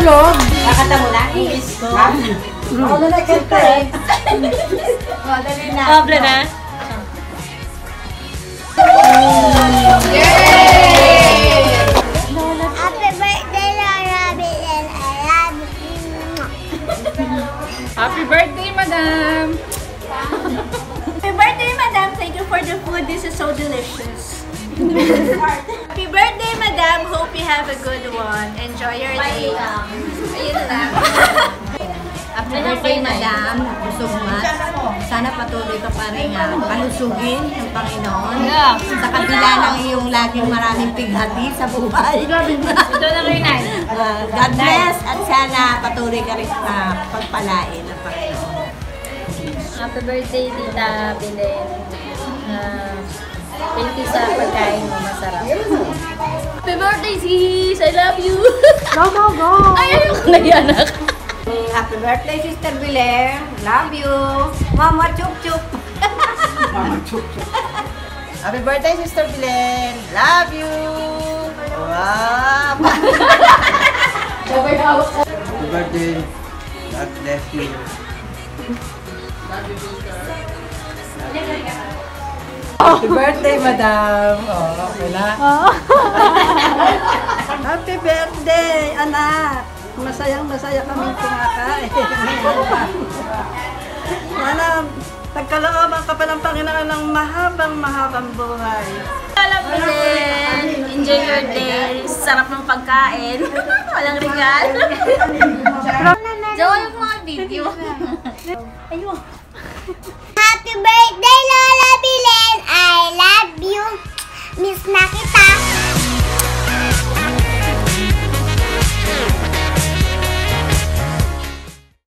Tagalog. Kakanta mo na? English ko. Ako na kanta eh. Madali na. Pablo na. Yay! Happy birthday, Lola Belen. I love you. Happy birthday, Madam. Happy birthday, Madam. Thank you for the food. This is so delicious. Happy birthday, Madam. Hope you have a good one. Enjoy your day. Ayun lang. Happy birthday, Madam. Busog mas. Sana patuloy ka pa rin palusugin ng Panginoon. Sa kabila ng iyong laging maraming pighati sa buhay. Ito na kayo, Nay. God bless at sana patuloy ka rin pagpalain ng Panginoon. Happy birthday, Tita Belen. Thank you sa pagkain mo. Masarap. Happy birthday, sis! I love you! Go, go, go! Ay, ayoko na yan, anak. Happy birthday, Sister Belen. Love you. Mama Chup Chup. Mama Chup Chup. Happy birthday, Sister Belen. Love you. Wow. Happy birthday. God bless you. Happy birthday, Madam. Oh, okay na. Happy birthday, anak. Masayang-masaya kami kumakain. Sana nagkalooban ka pa ng Panginoon ng mahabang buhay. Alam mo din, enjoy your day. Sarap ng pagkain. Walang regalo. Jowa yung mga video. Ayun. Happy birthday, Lola